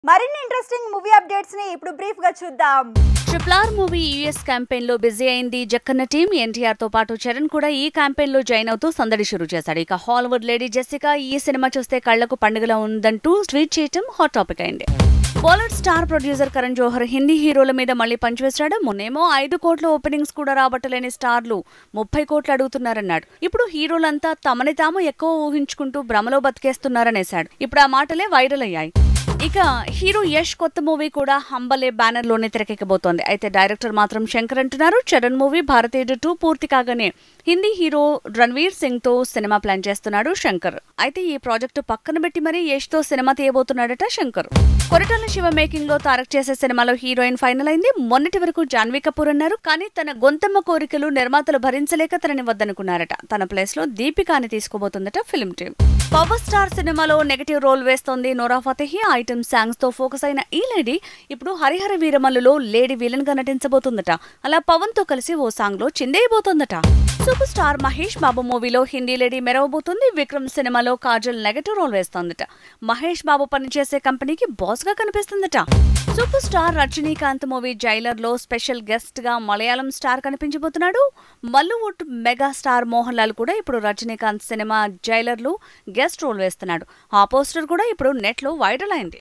మరిన్ని interesting movie updates ని ఇప్పుడు బ్రీఫ్ గా చూద్దాం. RRR మూవీ యూఎస్ క్యాంపెయిన్ లో బిజీ అయింది జక్కన్న టీం. ఎన్టీఆర్ తో పాటు చరణ్ కూడా ఈ క్యాంపెయిన్ లో జాయిన్ అవుతూ సందడి షురూ చేశాడు. ఇక హాలీవుడ్ లేడీ జెసికా ఈ సినిమా చూస్తే కళ్లకు పండుగలా ఉందంటూ ట్వీట్ చేయటం హాట్ టాపిక్ అయింది. Bollywood star producer Karan Johar Hindi హీరోల మీద మళ్లీ పంచివేశాడు. మొన్నేమో 5 కోట్ల ఓపెనింగ్స్ కూడా రాబట్టలేని స్టార్లు 30 కోట్లు అడుగుతున్నారన్నాడు. ఇప్పుడు హీరోలంతా తమని తాము ఎక్కువ ఊహించుకుంటూ భ్రమలో బతికేస్తున్నారనేశాడు. ఇప్పుడు ఆ మాటలే వైరల్ అయ్యాయి. ఇక హీరో యష్ కొత్త మూవీ కూడా హంబలే బ్యానర్ లోనే తెరకెక్కబోతోంది. అయితే డైరెక్టర్ మాత్రం శంకర్ అంటున్నారు. చరణ్ మూవీ భారతీయుడు 2 పూర్తి కాగానే హిందీ హీరో రణ్వీర్ సింగ్ తో సినిమా ప్లాన్ చేస్తున్నాడు శంకర్. అయితే ఈ ప్రాజెక్టు పక్కన పెట్టి మరీ యష్ తో సినిమా తీయబోతున్నాడట శంకర్. కొరటాల శివ మేకింగ్ లో తారక్ చేసే సినిమాలో హీరోయిన్ ఫైనల్ అయింది. మొన్నటి వరకు జాన్వీ కపూర్ అన్నారు. కానీ తన గొంతమ్మ కోరికలు నిర్మాతలు భరించలేక తనని వద్దనుకున్నారట. తన ప్లేస్ లో దీపికాని తీసుకోబోతుందట ఫిల్మ్ టీమ్. పవర్ స్టార్ సినిమాలో నెగటివ్ రోల్ వేస్తోంది నోరా ఫతేహి. ఐటమ్ సాంగ్స్ తో ఫోకస్ అయిన ఈ లేడీ ఇప్పుడు హరిహర వీరమల్లులో లేడీ విలన్ గా నటించబోతుందట. అలా పవన్ తో కలిసి ఓ సాంగ్ లో చిందేయబోతోందట. సూపర్ స్టార్ మహేష్ బాబు మూవీలో హిందీ లేడీ మెరవబోతుంది. విక్రమ్ సినిమాలో కాజల్ నెగటివ్ రోల్ వేస్తోందట. మహేష్ బాబు పనిచేసే కంపెనీకి బాస్ గా కనిపిస్తుందట. Super star Rajinikanth movie Jailer లో స్పెషల్ గెస్ట్ గా మలయాళం స్టార్ కనిపించబోతున్నాడు. మల్లువుడ్ మెగా స్టార్ మోహన్ లాల్ కూడా ఇప్పుడు రజనీకాంత్ సినిమా జైలర్ లో గెస్ట్ రోల్ వేస్తున్నాడు. ఆ పోస్టర్ కూడా ఇప్పుడు నెట్ లో వైరల్ అయింది.